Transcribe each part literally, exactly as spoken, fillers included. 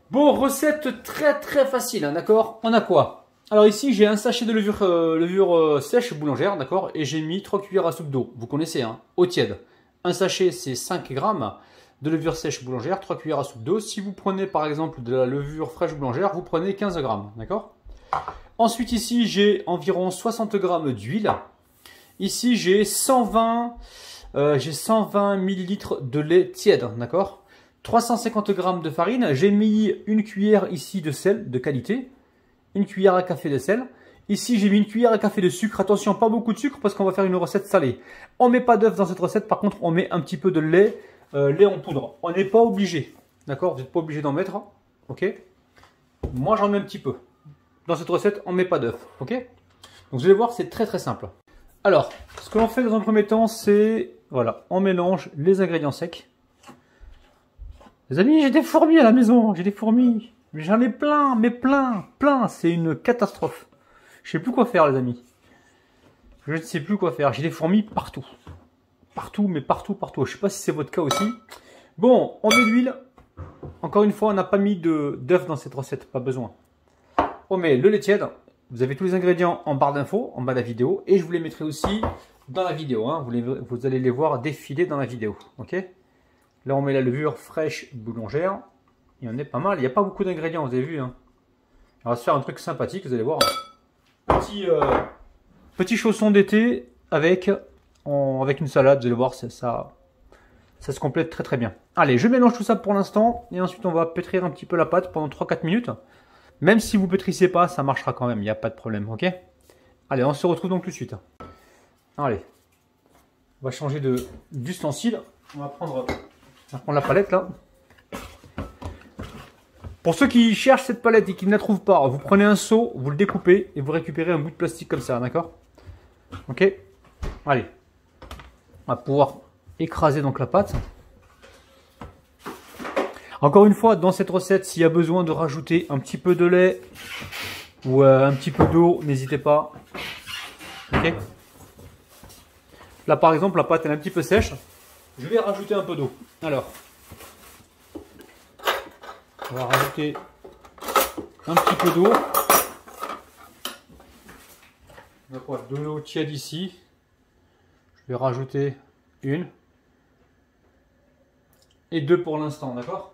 Bon, recette très très facile, hein, d'accord? On a quoi? Alors ici, j'ai un sachet de levure, euh, levure euh, sèche boulangère, d'accord? Et j'ai mis trois cuillères à soupe d'eau. Vous connaissez, hein? Eau tiède. Un sachet, c'est cinq grammes de levure sèche boulangère, trois cuillères à soupe d'eau. Si vous prenez par exemple de la levure fraîche boulangère, vous prenez quinze grammes, d'accord? Ensuite ici, j'ai environ soixante grammes d'huile. Ici, j'ai cent vingt, euh, j'ai cent vingt millilitres de lait tiède, d'accord? trois cent cinquante grammes de farine. J'ai mis une cuillère ici de sel de qualité. Une cuillère à café de sel. Ici, j'ai mis une cuillère à café de sucre. Attention, pas beaucoup de sucre parce qu'on va faire une recette salée. On met pas d'œuf dans cette recette. Par contre, on met un petit peu de lait, euh, lait en poudre. On n'est pas obligé. D'accord? Vous n'êtes pas obligé d'en mettre. Ok? Moi, j'en mets un petit peu. Dans cette recette, on ne met pas d'œuf. Ok? Donc, vous allez voir, c'est très très simple. Alors, ce que l'on fait dans un premier temps, c'est... Voilà, on mélange les ingrédients secs. Les amis, j'ai des fourmis à la maison. J'ai des fourmis. J'en ai plein, mais plein, plein. C'est une catastrophe. Je sais plus quoi faire, les amis. Je ne sais plus quoi faire. J'ai des fourmis partout. Partout, mais partout, partout. Je ne sais pas si c'est votre cas aussi. Bon, on met de l'huile. Encore une fois, on n'a pas mis d'œuf dans cette recette. Pas besoin. On met le lait tiède. Vous avez tous les ingrédients en barre d'infos, en bas de la vidéo. Et je vous les mettrai aussi dans la vidéo. Hein. Vous, les, vous allez les voir défiler dans la vidéo. Ok? Là, on met la levure fraîche boulangère. Il y en a pas mal. Il n'y a pas beaucoup d'ingrédients, vous avez vu. Hein. On va se faire un truc sympathique, vous allez voir. Petit, euh, petit chausson d'été avec, en, avec une salade, vous allez voir, ça, ça, ça se complète très très bien. Allez, je mélange tout ça pour l'instant. Et ensuite, on va pétrir un petit peu la pâte pendant trois quatre minutes. Même si vous ne pétrissez pas, ça marchera quand même. Il n'y a pas de problème, ok? Allez, on se retrouve donc tout de suite. Allez, on va changer d'ustensile. On va prendre... On va prendre la palette là. Pour ceux qui cherchent cette palette et qui ne la trouvent pas, vous prenez un seau, vous le découpez et vous récupérez un bout de plastique comme ça, d'accord? Ok? Allez. On va pouvoir écraser donc la pâte. Encore une fois, dans cette recette, s'il y a besoin de rajouter un petit peu de lait ou euh, un petit peu d'eau, n'hésitez pas. Ok? Là par exemple, la pâte elle est un petit peu sèche. Je vais rajouter un peu d'eau. Alors, on va rajouter un petit peu d'eau. De l'eau tiède ici. Je vais rajouter une. Et deux pour l'instant, d'accord?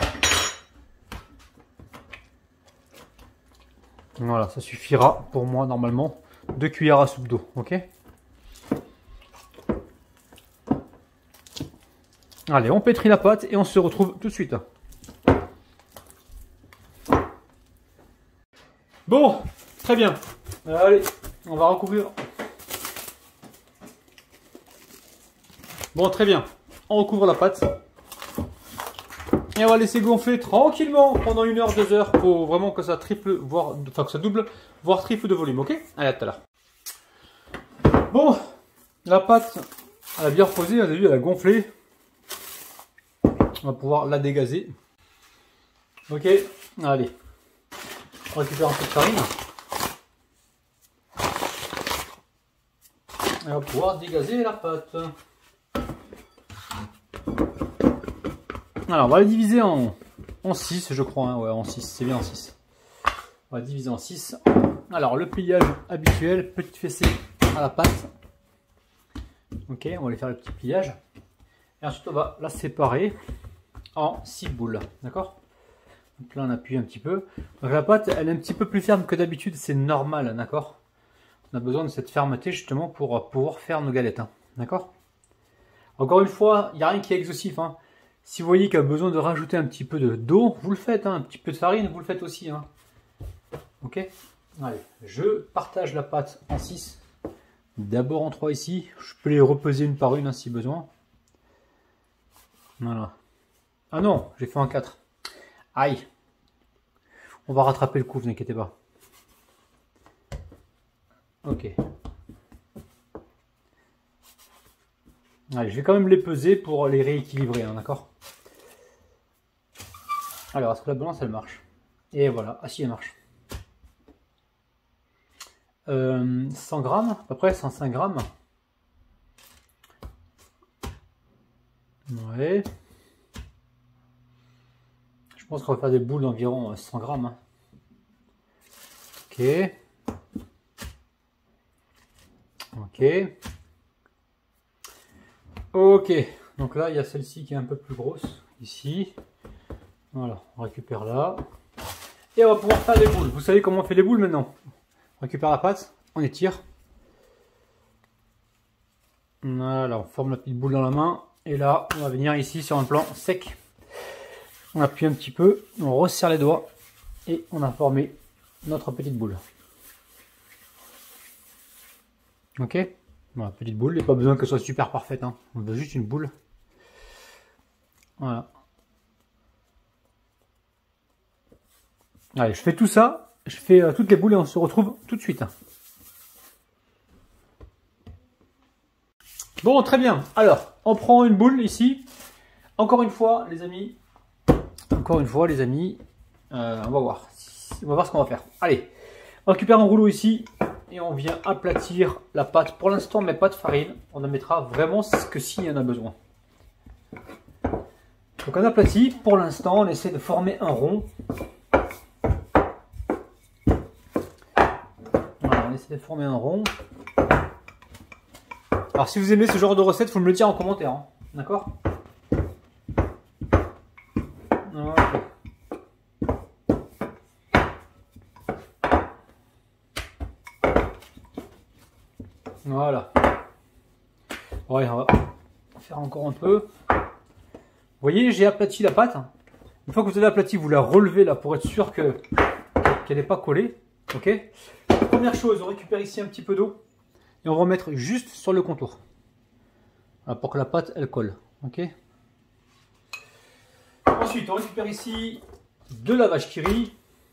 Voilà, ça suffira pour moi normalement. Deux cuillères à soupe d'eau, ok? Allez, on pétrit la pâte et on se retrouve tout de suite. Bon, très bien. Allez, on va recouvrir. Bon, très bien. On recouvre la pâte. Et on va laisser gonfler tranquillement pendant une heure, deux heures pour vraiment que ça triple, voire, enfin que ça double, voire triple de volume, ok? Allez, à tout à l'heure. Bon, la pâte, elle a bien reposé, vous avez vu, elle a gonflé. On va pouvoir la dégazer. Ok, allez. On récupère un peu de farine. Et on va pouvoir dégazer la pâte. Alors, on va la diviser en, en six, je crois. Hein. Ouais, en six, c'est bien en six. On va diviser en six. Alors, le pliage habituel, petite fessée à la pâte. Ok, on va aller faire le petit pliage. Et ensuite, on va la séparer en six boules. D'accord? Donc là, on appuie un petit peu. Donc la pâte, elle est un petit peu plus ferme que d'habitude. C'est normal, d'accord? On a besoin de cette fermeté justement pour pouvoir faire nos galettes. Hein. D'accord? Encore une fois, il n'y a rien qui est exhaustif. Hein. Si vous voyez qu'il y a besoin de rajouter un petit peu d'eau, vous le faites. Hein. Un petit peu de farine, vous le faites aussi. Hein. Ok? Allez, je partage la pâte en six. D'abord en trois ici. Je peux les repeser une par une hein, si besoin. Voilà. Ah non, j'ai fait en quatre. Aïe. On va rattraper le coup, vous inquiétez pas. Ok. Allez, je vais quand même les peser pour les rééquilibrer, hein, d'accord? Alors, est-ce que la balance, elle marche? Et voilà. Ah si, elle marche. Euh, cent grammes, à peu près, cent cinq grammes. Ouais. pense qu'on va faire des boules d'environ cent grammes. Hein. Ok. Ok. Ok. Donc là, il y a celle-ci qui est un peu plus grosse. Ici. Voilà. On récupère là. Et on va pouvoir faire des boules. Vous savez comment on fait les boules maintenant? On récupère la pâte. On étire. Voilà. On forme la petite boule dans la main. Et là, on va venir ici sur un plan sec. On appuie un petit peu. On resserre les doigts. Et on a formé notre petite boule. Ok, voilà, petite boule, il n'y a pas besoin qu'elle soit super parfaite, hein. On veut juste une boule. Voilà. Allez, je fais tout ça, je fais euh, toutes les boules et on se retrouve tout de suite. Bon, très bien. Alors, on prend une boule ici. Encore une fois, les amis. Encore une fois, les amis. Euh, on va voir. On va voir ce qu'on va faire. Allez, on récupère un rouleau ici. Et on vient aplatir la pâte. Pour l'instant, on ne met pas de farine. On en mettra vraiment ce que s'il y en a besoin. Donc on aplatit. Pour l'instant, on essaie de former un rond. Voilà, on essaie de former un rond. Alors si vous aimez ce genre de recette, il faut me le dire en commentaire. Hein. D'accord ? Voilà. Voilà. Ouais, on va faire encore un peu. Vous voyez, j'ai aplati la pâte. Une fois que vous avez aplati, vous la relevez là pour être sûr que qu'elle n'est pas collée. Ok. Première chose, on récupère ici un petit peu d'eau et on va en mettre juste sur le contour. Voilà, pour que la pâte elle colle. Ok. Ensuite, on récupère ici de la vache qui rit.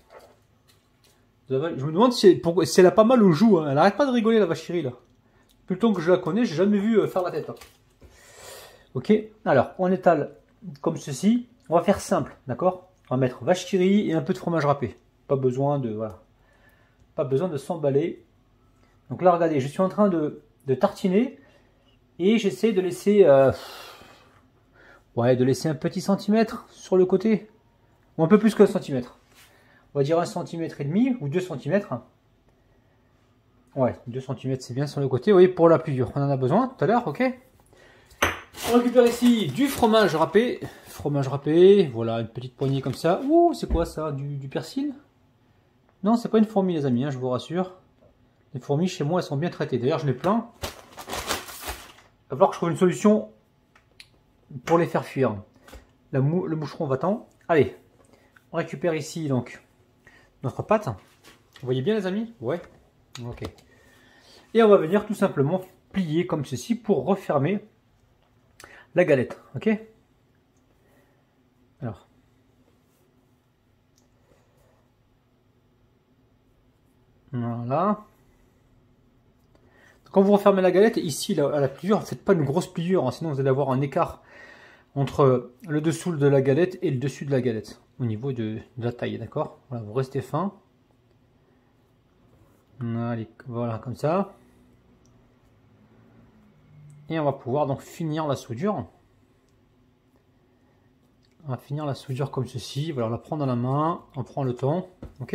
Je me demande si, si elle a pas mal au joue. Hein. Elle n'arrête pas de rigoler la vache qui rit là. Plus le temps que je la connais, j'ai jamais vu faire la tête. Là. Ok, alors on étale comme ceci. On va faire simple, d'accord? On va mettre vache qui rit et un peu de fromage râpé. Pas besoin de voilà, pas besoin de s'emballer. Donc là, regardez, je suis en train de, de tartiner et j'essaie de laisser, euh, ouais, de laisser un petit centimètre sur le côté, ou un peu plus qu'un centimètre. On va dire un centimètre et demi ou deux centimètres. Ouais, deux centimètres c'est bien sur le côté, oui, pour la pliure. On en a besoin tout à l'heure, ok. On récupère ici du fromage râpé. Fromage râpé, voilà, une petite poignée comme ça. Ouh, c'est quoi ça? Du, du persil? Non, c'est pas une fourmi, les amis, hein, je vous rassure. Les fourmis, chez moi, elles sont bien traitées. D'ailleurs, je l'ai plein. Il va falloir que je trouve une solution pour les faire fuir. La mou le moucheron va-t'en. Allez, on récupère ici, donc, notre pâte. Vous voyez bien, les amis? Ouais. Ok. Et on va venir tout simplement plier comme ceci pour refermer la galette. Ok. Alors. Voilà. Quand vous refermez la galette, ici à la pliure, ne faites pas une grosse pliure, hein, sinon vous allez avoir un écart entre le dessous de la galette et le dessus de la galette au niveau de, de la taille. D'accord. Voilà, vous restez fin. Allez, voilà, comme ça. Et on va pouvoir donc finir la soudure. On va finir la soudure comme ceci. Voilà, on la prend dans la main, on prend le temps. Ok.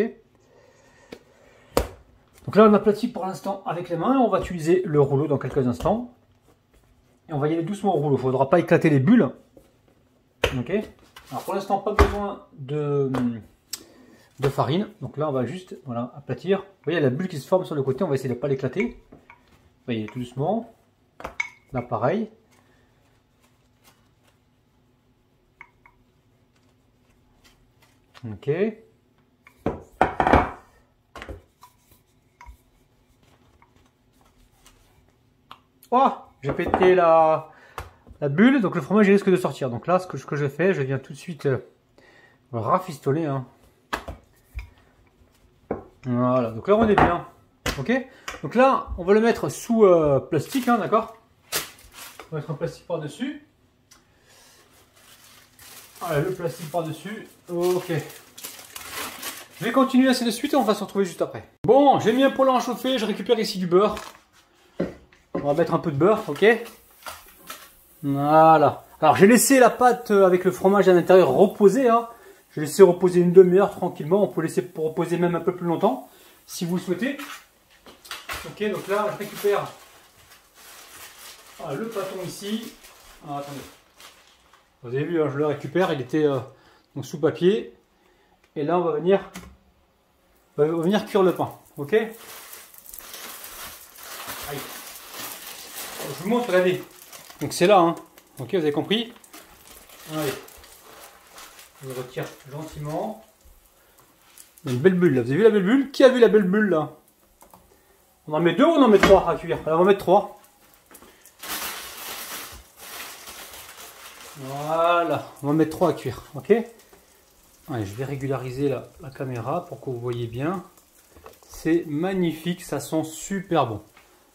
Donc là, on aplatit pour l'instant avec les mains. On va utiliser le rouleau dans quelques instants. Et on va y aller doucement au rouleau. Il ne faudra pas éclater les bulles. Ok. Alors pour l'instant, pas besoin de... de farine. Donc là, on va juste voilà, aplatir. Vous voyez la bulle qui se forme sur le côté, on va essayer de ne pas l'éclater. Vous voyez, tout doucement. Là, pareil. Ok. Oh, j'ai pété la, la bulle, donc le fromage risque de sortir. Donc là, ce que, ce que je fais, je viens tout de suite euh, rafistoler. Hein. Voilà, donc là on est bien. Ok. Donc là, on va le mettre sous euh, plastique, hein, d'accord. On va mettre un plastique par-dessus. Voilà, le plastique par-dessus. Ok. Je vais continuer ainsi de suite et on va se retrouver juste après. Bon, j'ai mis un poêle à chauffer, je récupère ici du beurre. On va mettre un peu de beurre, ok. Voilà. Alors j'ai laissé la pâte avec le fromage à l'intérieur reposer. Hein. Je vais laisser reposer une demi-heure tranquillement. On peut laisser reposer même un peu plus longtemps, si vous le souhaitez. Ok, donc là, je récupère ah, le pâton ici. Ah, attendez. Vous avez vu, hein, je le récupère. Il était euh, donc sous papier. Et là, on va venir, on va venir cuire le pain. Ok. Allez. Je vous montre, regardez. Donc c'est là, hein. Ok, vous avez compris. Allez. Je retire gentiment. Il y a une belle bulle là. Vous avez vu la belle bulle? Qui a vu la belle bulle là? On en met deux ou on en met trois à cuire? Alors on va mettre trois. Voilà. On va mettre trois à cuire. Ok. Allez, je vais régulariser la, la caméra pour que vous voyez bien. C'est magnifique. Ça sent super bon.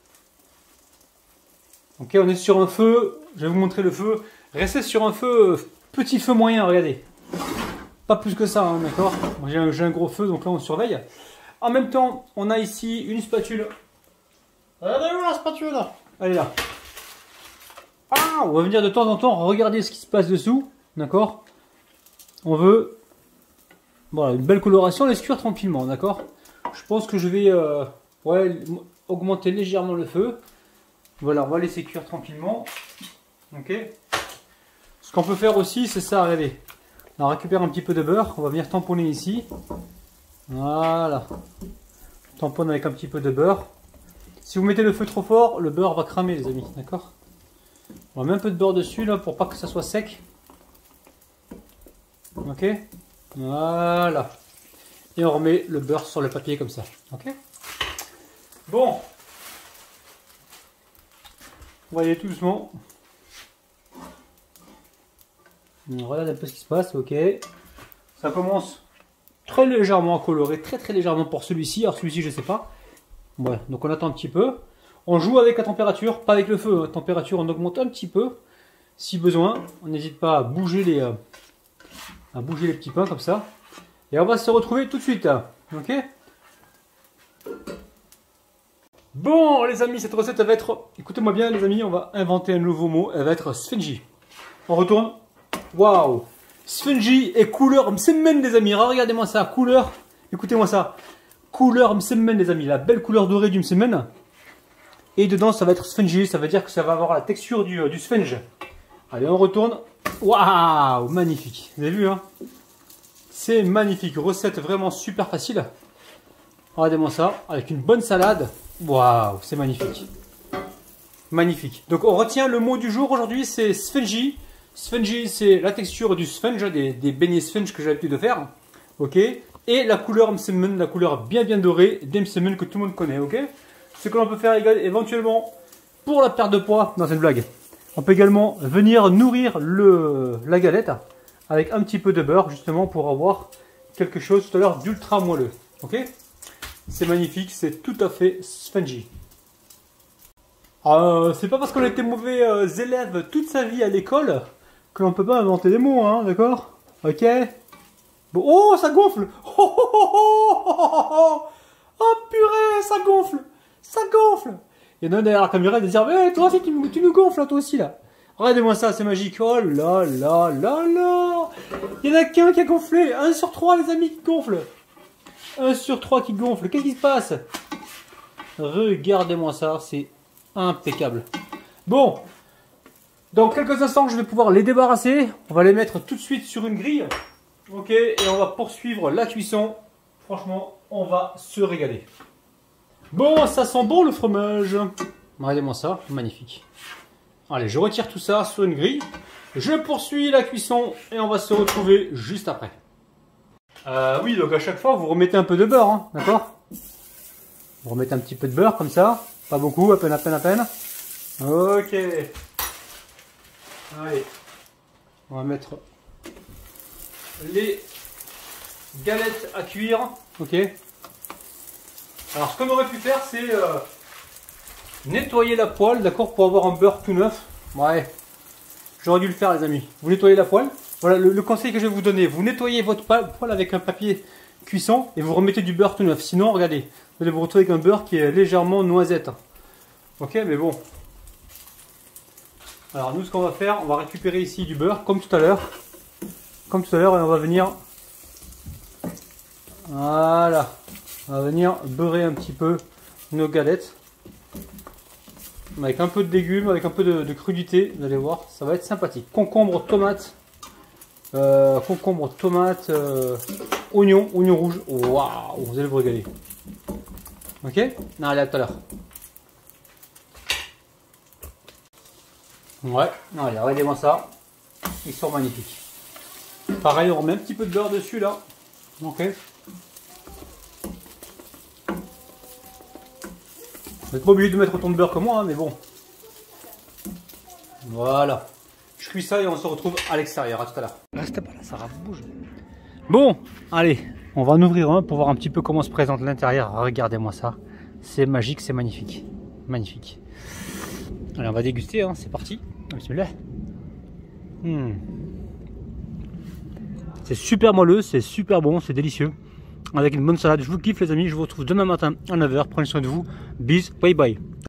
Ok, on est sur un feu. Je vais vous montrer le feu. Restez sur un feu, petit feu moyen, regardez. Pas plus que ça, hein, d'accord. J'ai un, un gros feu, donc là on surveille. En même temps, on a ici une spatule. Regardez où la spatule là? Elle est là. Ah, on va venir de temps en temps regarder ce qui se passe dessous, d'accord. On veut, voilà, une belle coloration, laisse cuire tranquillement, d'accord. Je pense que je vais, euh, ouais, augmenter légèrement le feu. Voilà, on va laisser cuire tranquillement. Ok. Ce qu'on peut faire aussi, c'est ça, regardez. On récupère un petit peu de beurre, on va venir tamponner ici. Voilà. On tamponne avec un petit peu de beurre. Si vous mettez le feu trop fort, le beurre va cramer, les amis, d'accord. On met un peu de beurre dessus, là, pour pas que ça soit sec. Ok. Voilà. Et on remet le beurre sur le papier comme ça. Ok. Bon. Vous voyez tout doucement. On regarde un peu ce qui se passe, ok. Ça commence très légèrement à colorer, très très légèrement pour celui-ci. Alors celui-ci, je sais pas. Voilà, donc on attend un petit peu. On joue avec la température, pas avec le feu. La température, on augmente un petit peu, si besoin. On n'hésite pas à bouger les, euh, à bouger les petits pains comme ça. Et on va se retrouver tout de suite, hein. Ok. Bon, les amis, cette recette, elle va être... Écoutez-moi bien, les amis, on va inventer un nouveau mot. Elle va être spongy. On retourne. Waouh! Spongy et couleur msemen, les amis. Regardez-moi ça, couleur. Écoutez-moi ça. Couleur msemen, les amis. La belle couleur dorée du msemen. Et dedans, ça va être spongy. Ça veut dire que ça va avoir la texture du, du sponge. Allez, on retourne. Waouh! Magnifique. Vous avez vu, hein? C'est magnifique. Recette vraiment super facile. Regardez-moi ça. Avec une bonne salade. Waouh! C'est magnifique. Magnifique. Donc, on retient le mot du jour aujourd'hui, c'est spongy. Spongy, c'est la texture du sponge, des, des beignets sponge que j'ai l'habitude de faire. Ok. Et la couleur msemen, la couleur bien bien dorée des msemen que tout le monde connaît. Ok. Ce que l'on peut faire éventuellement pour la perte de poids, dans cette blague. On peut également venir nourrir le, la galette avec un petit peu de beurre, justement pour avoir quelque chose tout à l'heure d'ultra moelleux. Ok. C'est magnifique, c'est tout à fait spongy. Euh, c'est pas parce qu'on a été mauvais euh, élèves toute sa vie à l'école que l'on peut pas inventer des mots, hein, d'accord? Ok. Bon, oh, ça gonfle. Oh, oh, oh, oh, oh, oh, oh, purée, ça gonfle. Ça gonfle. Il y en a un derrière la caméra qui va dire, mais toi aussi, tu, tu nous gonfles, toi aussi, là. Regardez-moi ça, c'est magique. Oh là là là là. Il y en a qu'un qui a gonflé. Un sur trois, les amis, qui gonfle. Un sur trois qui gonfle. Qu'est-ce qui se passe? Regardez-moi ça, c'est impeccable. Bon. Dans quelques instants, je vais pouvoir les débarrasser. On va les mettre tout de suite sur une grille. Ok, et on va poursuivre la cuisson. Franchement, on va se régaler. Bon, ça sent bon le fromage. Regardez-moi ça, magnifique. Allez, je retire tout ça sur une grille. Je poursuis la cuisson et on va se retrouver juste après. Euh, oui, donc à chaque fois, vous remettez un peu de beurre, hein, d'accord? Vous remettez un petit peu de beurre comme ça. Pas beaucoup, à peine, à peine, à peine. Ok. Allez, on va mettre les galettes à cuire. Ok. Alors, ce qu'on aurait pu faire, c'est euh, nettoyer la poêle, d'accord, pour avoir un beurre tout neuf. Ouais, j'aurais dû le faire, les amis. Vous nettoyez la poêle. Voilà le, le conseil que je vais vous donner. Vous nettoyez votre poêle avec un papier cuisson et vous remettez du beurre tout neuf. Sinon, regardez, vous allez vous retrouver avec un beurre qui est légèrement noisette. Ok, mais bon. Alors nous, ce qu'on va faire, on va récupérer ici du beurre, comme tout à l'heure. Comme tout à l'heure, et on va venir Voilà. On va venir beurrer un petit peu nos galettes. Avec un peu de légumes, avec un peu de, de crudité, vous allez voir, ça va être sympathique. Concombre, tomate, euh, concombre, tomate, euh, oignon, oignon rouge. Waouh, vous allez vous régaler. Ok? Non, allez, à tout à l'heure. Ouais, allez, regardez-moi ça. Ils sont magnifiques. Pareil, on remet un petit peu de beurre dessus là. Ok. Vous n'êtes pas obligé de mettre autant de beurre que moi, hein, mais bon. Voilà. Je cuis ça et on se retrouve à l'extérieur. À tout à l'heure. Reste pas là, ça bouge. Bon, allez, on va en ouvrir un pour voir un petit peu comment se présente l'intérieur. Regardez-moi ça. C'est magique, c'est magnifique. Magnifique. Allez, on va déguster, hein. C'est parti. Bismillah. Hmm. C'est super moelleux, c'est super bon, c'est délicieux. Avec une bonne salade. Je vous kiffe les amis, je vous retrouve demain matin à neuf heures. Prenez soin de vous. Bis, bye bye.